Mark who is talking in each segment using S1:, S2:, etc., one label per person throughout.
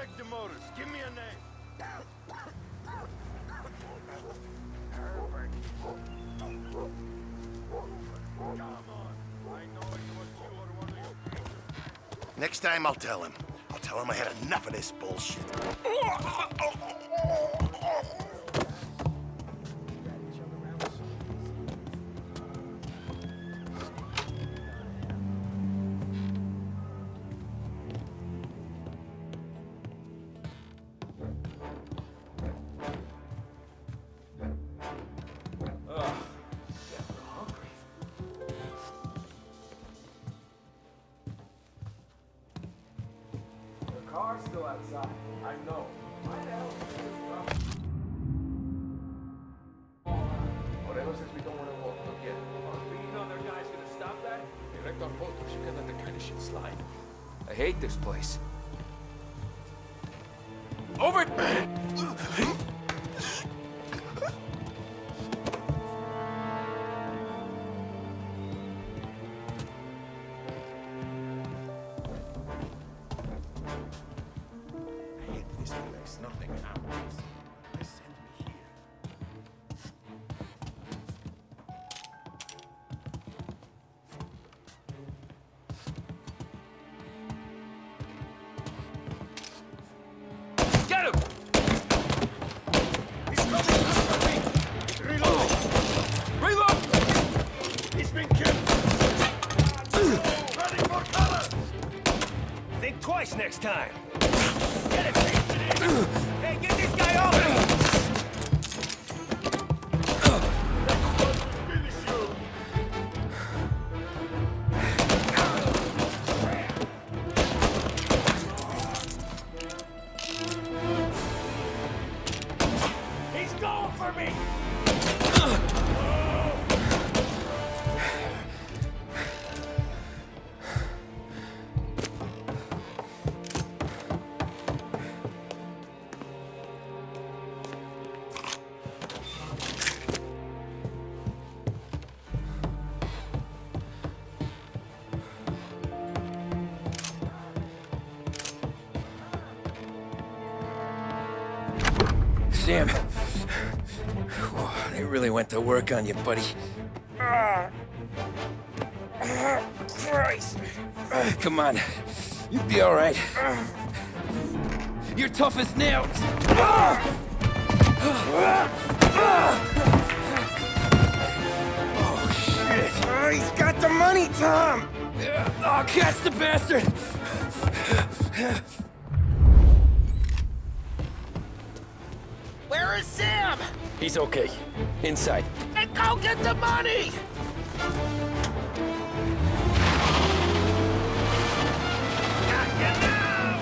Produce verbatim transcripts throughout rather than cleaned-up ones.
S1: check the motors. Give me a name. Come on. I know it was you or one of your...
S2: Next time I'll tell him. I'll tell him I had enough of this bullshit.
S3: Car's still outside. I know. Why the hell is this rough? Whatever says we don't want to walk. Look yet. Being other guys gonna stop that? Direct on photos. You can't let that kind of shit slide. I hate this place. Over!
S2: Nothing happens. They sent me here.
S3: Get him!
S1: He's coming after me! Reload!
S3: Reload!
S1: He's been killed! Ready for cover!
S4: Think twice next time.
S1: Get it,
S4: Hey, get this guy off me!
S1: finish you!
S4: He's going for me!
S3: Sam, whoa, they really went to work on you, buddy.
S4: Ah. Ah, Christ!
S3: Uh, come on, you'll be all right. You're tough as nails. Oh shit!
S4: Oh, he's got the money, Tom!
S3: Oh, catch the bastard!
S1: Where is Sam?
S3: He's okay. Inside.
S1: And go get the money! Got you now!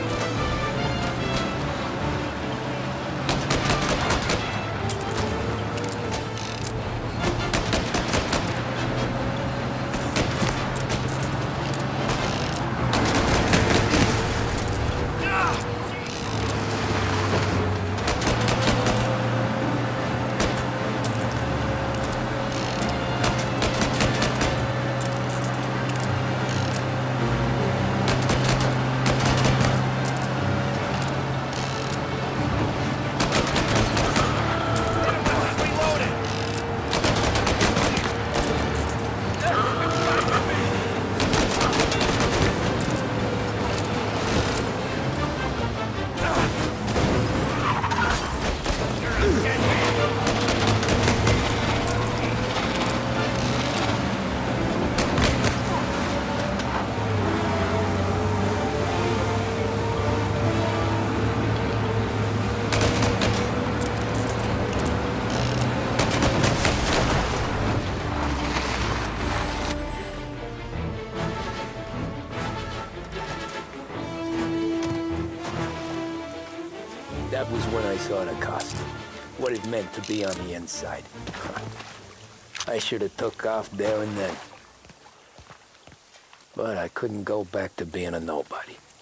S3: That was when I saw the cost. What it meant to be on the inside. I should have took off there and then. But I couldn't go back to being a nobody.